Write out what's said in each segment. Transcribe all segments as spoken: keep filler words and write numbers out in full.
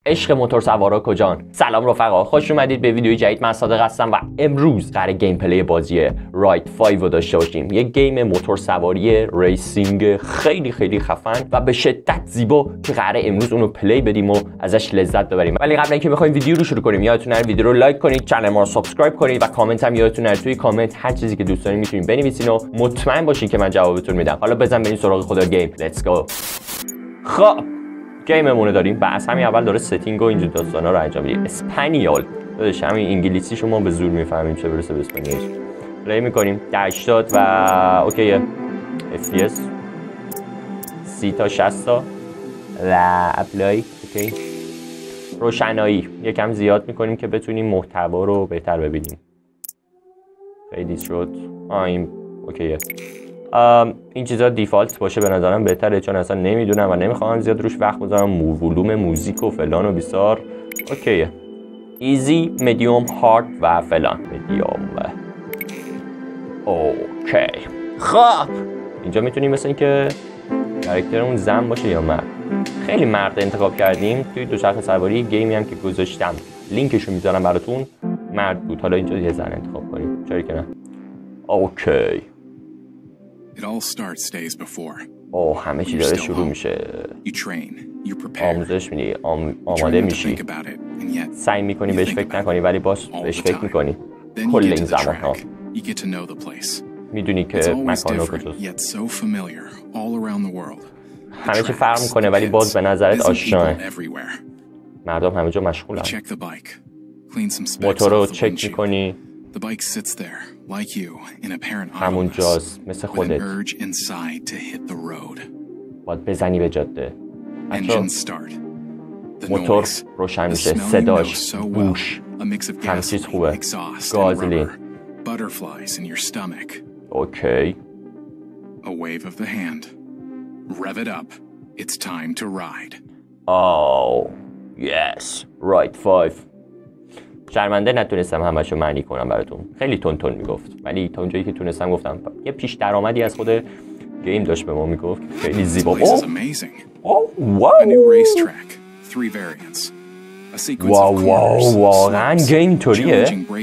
عشق موتور سوارا کجان؟ سلام رفقا، خوش اومدید به ویدیوی جدید. من صادق هستم و امروز قراره گیم پلی بازی راید پنج رو داشته باشیم. یک گیم موتور سواری ریسینگ خیلی خیلی خفن و به شدت زیبا که قراره امروز اونو پلی بدیم و ازش لذت ببریم. ولی قبل اینکه بخوایم ویدیو رو شروع کنیم، یادتون نره ویدیو رو لایک کنید، چنل ما رو سابسکرایب کنید و کامنت هم یادتون نره توی کامنت هر چیزی که دوست دارین میتونین بنویسین و مطمئن باشین که من جوابتون میدم. حالا بزن بریم سراغ خود گیم. لیتس گو. خب گیممون داریم و از همین اول داره ستینگ و اینجور داستانا رو انجام میدیم. اسپانیول داداش، همین انگلیسی شما به زور میفهمیم، چه برسه به اسپانیش. پلی میکنیم ده هشتاد و اوکیه. اف پی اس سی تا شصت تا و اپلای. اوکی. روشنایی یکم زیاد میکنیم که بتونیم محتوا رو بهتر ببینیم. خیلی شد. آه این اوکیه. این چیزا دیفالت باشه به نظرم بهتره، چون اصلا نمیدونم و نمیخوام زیاد روش وقت بذارم. ولوم موزیک و فلان و بیسار. اوکیه. ایزی، مدیوم، هارد و فلان. مدیوم. اوکی. خب اینجا میتونیم مثل اینکه کاراکترمون زن باشه یا مرد. خیلی مرد انتخاب کردیم. توی دوچرخه سواری گیمی هم که گذاشتم لینکشو میذارم براتون مرد بود. حالا اینجا یه زن انتخاب کنیم، چرا که نه. اوکی. It all starts days before. اوه همه چی داره شروع میشه. آموزش میدی، آم... آماده میشی، سعی میکنی بهش فکر نکنی ولی باز بهش فکر میکنی کل این زمان ها. میدونی که مکان ها کجاست، همه چی فرق میکنه ولی باز به نظرت آشناه. مردم همه جا مشغولن. موتور رو چک میکنی، همونجاست مثل خودت. باید بزنی به جاده. موتور روشن میشه، صداش، بوش، همه چیز خوبه. گازلین. اوکی. آو یس، راید پنج. شرمنده نتونستم همشو معنی کنم براتون، خیلی تون تون میگفت ولی تا اونجایی که تونستم گفتم. یه پیش درآمدی از خود گیم داشت به ما میگفت، خیلی زیبا. اوه واو واو واقعا گیم اینطوریه.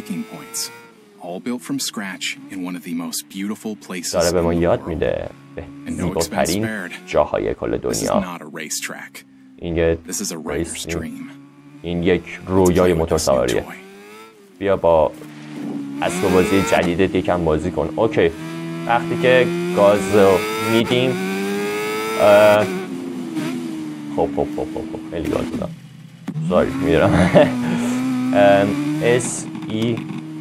داره به ما یاد میده به زیباترین جاهای کل دنیا. این یه این یک رویای موتور سواریه. بیا با اسب بازی جدیدت یکم بازی کن. اوکی. وقتی که گاز رو میدیم خب خب خب خب خب خیلی گاز بودم، ساری میدونم. اس ای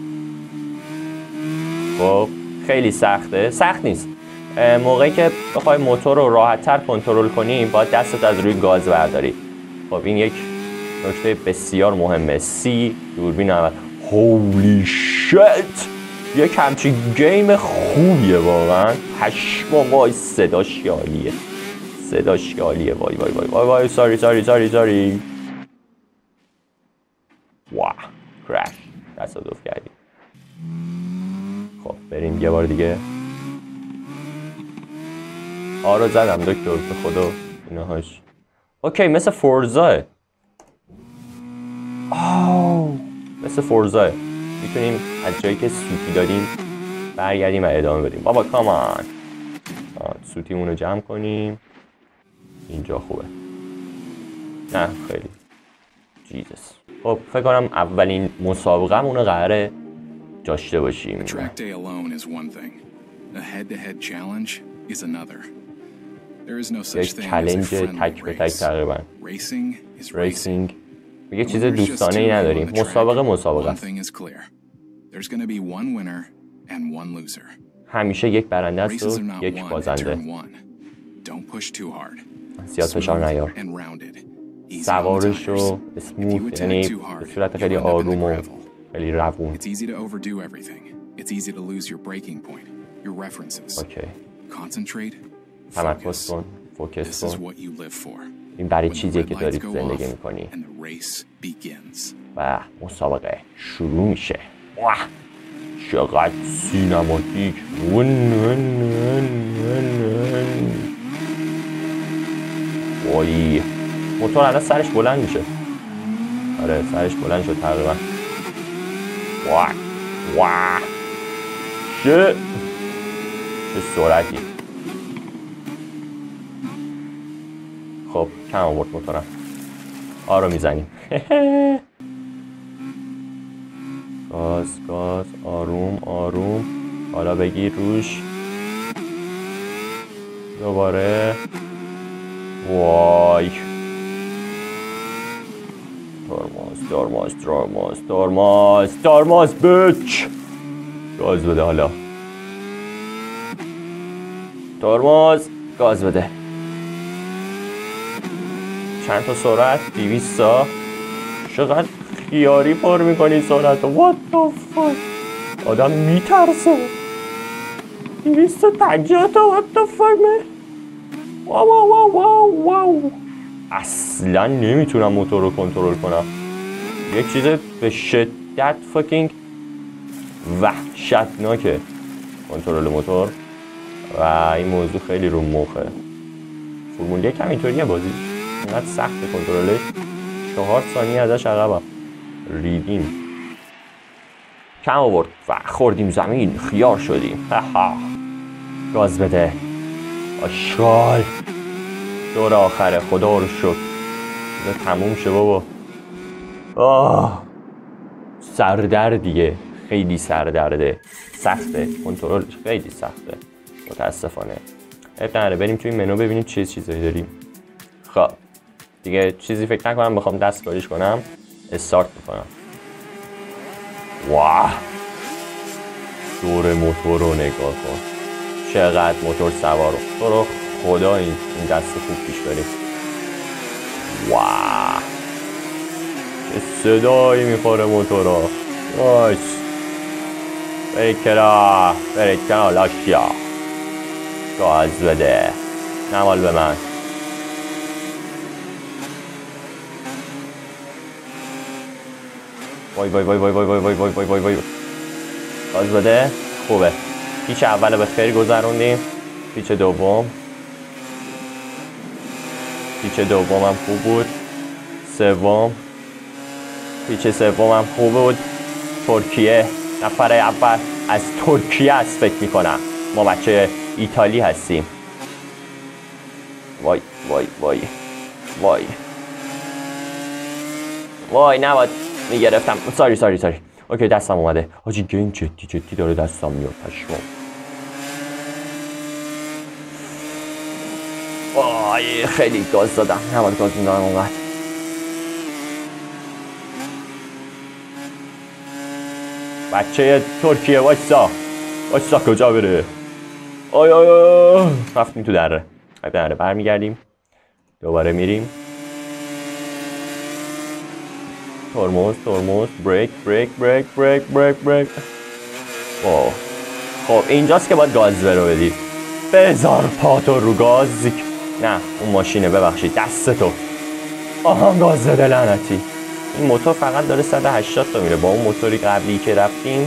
خب خیلی سخته. سخت نیست. موقعی که بخوای موتور رو راحت تر کنترل کنی باید دستت از روی گاز برداری. خب این یک نکته بسیار مهمه. سی دوربین اول. هولی شت، یک همچین گیم خوبیه واقعا. پشما وای، صداش عالیه، صداش عالیه. وای وای وای وای وای ساری ساری ساری ساری واه کرش، تصادف کردیم. خب بریم یه بار دیگه. آرو زدم دکتر به خدا اینهاش. اوکی مثل فورزاه. آو مثل فورزاه. میتونیم از جایی که سوتی دادیم برگردیم و ادامه بدیم. بابا کامان. سوتیمون رو جمع کنیم. اینجا خوبه. نه خیلی جیزس. خب فکر کنم اولین مسابقه‌مون رو قراره داشته باشیم. یک چالش تک به تک تقریبا. ریسینگ یه چیز دوستانه ای نداریم. مسابقه مسابقه. همیشه یک برنده است و یک بازنده. زیاد فشار نیار. سوارش رو اسموت، یعنی به صورت خیلی آروم و خیلی روون. اوکی. تمرکز کن، فوکس کن. این برای چیزیه که دارید زندگی میکنی و مسابقه شروع میشه. واه چقدر سینماتیک. وای موتور الان سرش بلند میشه. آره سرش بلند شد تقریبا. واه واه چه چه سرعتی. خب کم آورد موتورم. آرو میزنیم. گاز گاز آروم آروم. حالا بگیر روش. دوباره. وای ترمز ترمز ترمز ترمز ترمز بچ. گاز بده حالا. ترمز گاز بده. چند تا سرعت؟ دویست تا. چقدر خیاری پر میکنی سرعت. What the fuck. آدم میترسه. دویست و پنجاه تا. What the fuck man. واو واو واو واو. اصلا نمیتونم موتور رو کنترل کنم. یک چیز به شدت فاکینگ وحشتناکه کنترل موتور و این موضوع خیلی رو مخه. فرمول یک هم اینطوریه بازی. اینقدر سخت کنترلش. چهار ثانیه ازش عقبم. ریدیم. کم آورد و خوردیم زمین. خیار شدیم. گاز بده. آشغال. دور آخره. خدا رو شکر. تموم شه بابا. آه سردردیه. خیلی سردرده. سخته. کنترل خیلی سخته. متاسفانه. اب نره بریم توی منو ببینیم چه چیزایی داریم. خب دیگه چیزی فکر نکنم بخوام دستکاریش کنم. استارت میکنم. واه دور موتور رو نگاه کن. چقدر موتور سوار. تو رو خدا این دست خوب پیش بریم. واه چه صدایی میخوره موتورا. نایس. برید کنار. برید کنار لاشیا. گاز بده. نمال به من. وای وای وای وای وای وای وای وای وای وای. گاز بده. خوبه. پیچ اول به خیر گذروندیم. پیچ دوم. پیچ دوم هم خوب بود. سوم. پیچ سوم هم خوب بود. ترکیه. نفر اول از ترکیه است فکر میکنم. ما بچه ایتالی هستیم. وای وای وای وای وای نباید میگرفتم. ساری ساری ساری. اوکی دستم اومده. حاجی گیم جدی جدی داره دستم میاد. پشمام. وای خیلی گاز دادم. نباید گاز میدادم اونقدر. بچه ترکیه وایسا. وایسا کجا بره. آی آی آی. رفتیم تو دره. دره برمیگردیم. دوباره میریم. ترمز ترمز بریک بریک بریک بریک بریک بریک. اوه خب اینجاست که باید گاز رو بدی. بذار پاتو رو گاز. نه اون ماشینه ببخشید دست تو. آها گاز بده لعنتی. این موتور فقط داره صد و هشتاد تا میره. با اون موتوری قبلی که رفتیم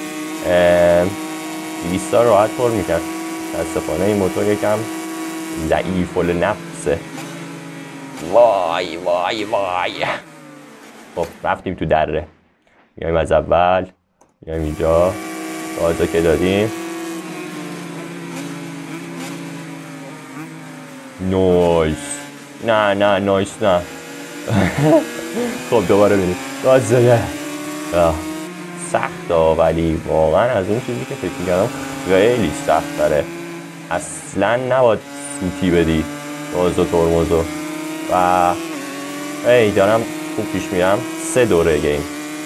دویست تا راحت پر میکرد. متاسفانه این موتور یکم ضعیف النفسه. وای وای وای. خب رفتیم تو دره. میایم از اول. میایم اینجا. گازو که دادیم. نایس. نه نه نایس نه. خب دوباره بریم. گاز بده. سخته ولی واقعا از اون چیزی که فکر می‌کردم خیلی سخت تره. اصلا نباید سوتی بدی گاز و ترمزو. و ای دارم خوب پیش میرم. سه دوره گیم.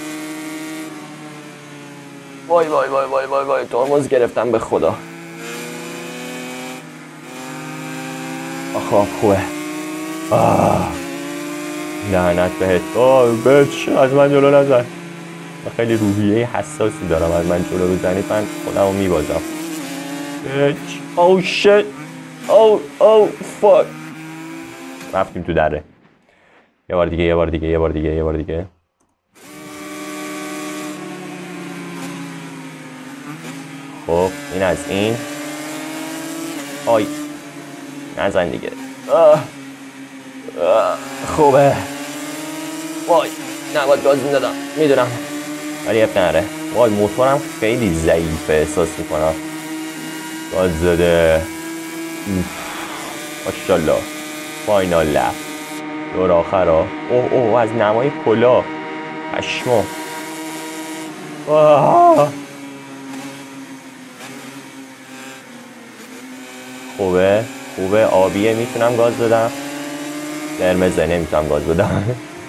وای وای وای وای وای وای ترمز گرفتم به خدا. آخ خوبه. آه لعنت بهت. آه بچ از من جلو نزن. من خیلی روحیه حساسی دارم. از من جلو بزنید من خودم رو میبازم. بچ. او شت. او او فاک. رفتیم تو دره. یه بار دیگه یه بار دیگه یه بار دیگه یه بار دیگه. خب این از این. آی نزن دیگه. آه. آه. خوبه. وای نباید گاز میدادم میدونم، ولی اب نره. وای موتورم خیلی ضعیفه احساس میکنم. گاز داده. ماشاءالله. فاینال لپ. دور آخر ها. اوه اوه از نمای پلا پشمو. خوبه خوبه آبیه، میتونم گاز بدم. قرمزه نمیتونم گاز بدم.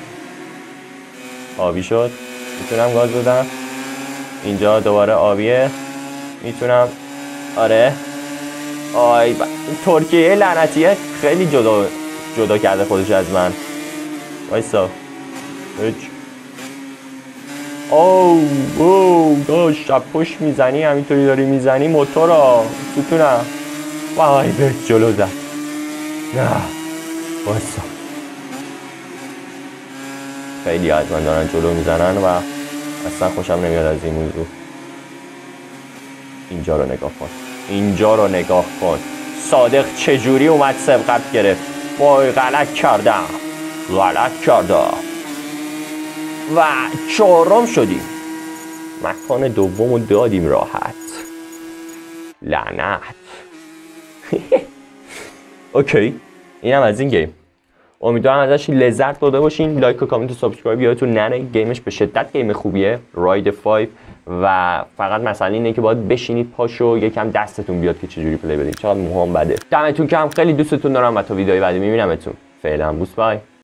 آبی شد میتونم گاز بدم. اینجا دوباره آبیه میتونم. آره آی ب... ترکیه لعنتیه خیلی جدا جدا کرده خودش از من. وایسا هیچ. اوه اوه داشت شب پشت میزنی، همینطوری داری میزنی موتورا ستونم. وای به جلو زد. نه وایسا. خیلی از من دارن جلو میزنن و اصلا خوشم نمیاد از این موضوع. اینجا رو نگاه کن، اینجا رو نگاه کن. صادق چجوری اومد سبقت گرفت. وای غلط کردم غلط کردم و چهارم شدیم. مکان دوم رو دادیم راحت. لعنت. اوکی اینم از این گیم. امیدوارم ازش لذت برده باشین. لایک و کامنت و سابسکرایب یادتون نره. گیمش به شدت گیم خوبیه، راید پنج، و فقط مسئله اینه که باید بشینید پاشو یکم دستتون بیاد که چجوری پلی بدید. چقدر موهام بده. دمتون گرم، خیلی دوستتون دارم و تا ویدیوی بعدی میبینمتون. فعلا بوس بای.